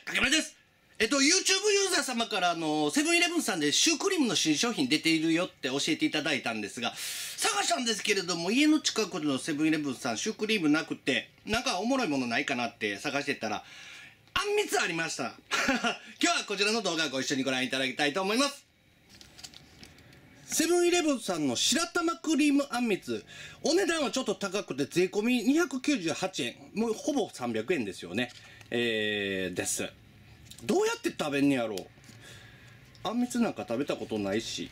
竹村です。YouTube ユーザー様からセブンイレブンさんでシュークリームの新商品出ているよって教えていただいたんですが、探したんですけれども、家の近くのセブンイレブンさんシュークリームなくて、なんかおもろいものないかなって探してたら、あんみつありました。今日はこちらの動画ご一緒にご覧いただきたいと思います。セブンイレブンさんの白玉クリームあんみつ。お値段はちょっと高くて税込み298円。もうほぼ300円ですよね。です。どうやって食べんねやろう。あんみつなんか食べたことないし。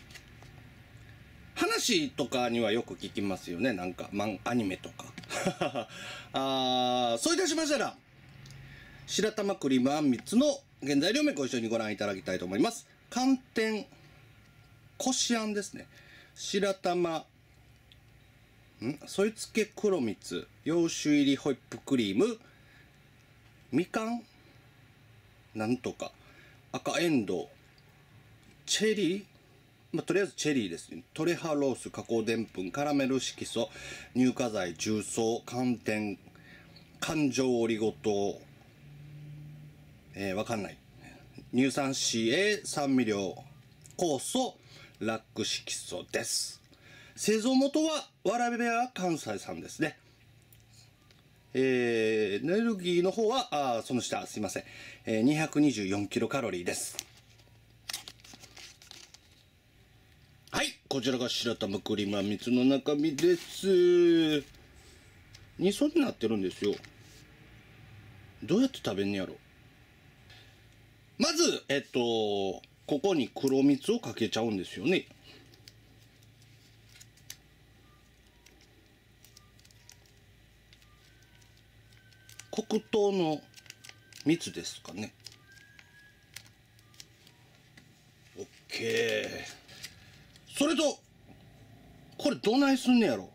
話とかにはよく聞きますよね。なんか、アニメとか。そういたしましたら、白玉クリームあんみつの原材料名ご一緒にご覧いただきたいと思います。寒天こしあんですね。白玉添え付け黒蜜、洋酒入りホイップクリーム、みかんなんとか、赤えんどう、チェリー、とりあえずチェリーですね。トレハロース、加工でんぷん、カラメル色素、乳化剤、重曹、寒天、環状オリゴ糖、わかんない。乳酸 CA、酸味料、酵素、ラック色素です。製造元はわらべや関西さんですね。エネルギーの方はその下すいません、224キロカロリーです。はい、こちらが白玉クリームあんみつの中身です。2層になってるんですよ。どうやって食べんねやろ。まずここに黒蜜をかけちゃうんですよね。黒糖の蜜ですかね。オッケー。それとこれどないすんねやろ。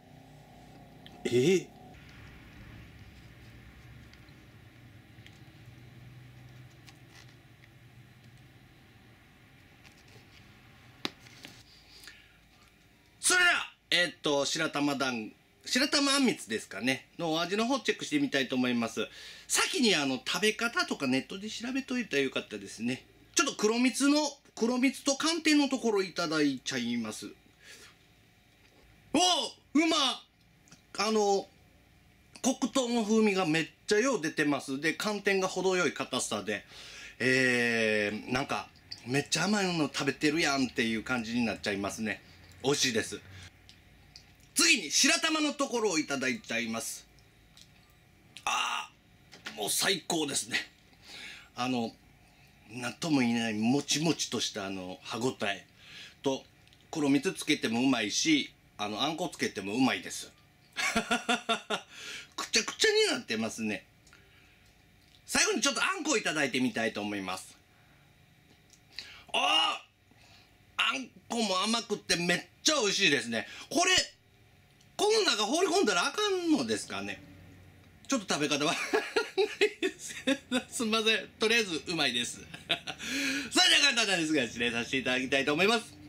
それでは白玉あんみつですかねのお味の方チェックしてみたいと思います。先に食べ方とかネットで調べといたらよかったですね。ちょっと黒蜜と寒天のところいただいちゃいます。うま黒糖の風味がめっちゃよう出てます。で、寒天が程よい硬さで、なんかめっちゃ甘いの食べてるやんっていう感じになっちゃいますね。美味しいです。次に白玉のところをいただいちゃいます。もう最高ですね。なんとも言えないもちもちとした歯ごたえと、黒蜜つけてもうまいし、あんこつけてもうまいです。くちゃくちゃになってますね。最後にちょっとあんこをいただいてみたいと思います。あんこも甘くってめっちゃ美味しいですね。この中放り込んだらあかんのですかね。ちょっと食べ方はすみません。とりあえずうまいです。それでは簡単なんですが失礼させていただきたいと思います。